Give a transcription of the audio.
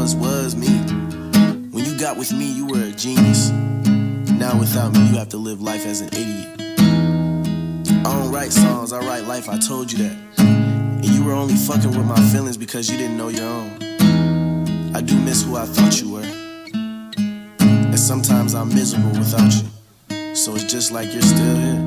us was me. When you got with me, you were a genius. Now without me, you have to live life as an idiot. I don't write songs, I write life, I told you that. And you were only fucking with my feelings because you didn't know your own. I do miss who I thought you were. And sometimes I'm miserable without you. So it's just like you're still here.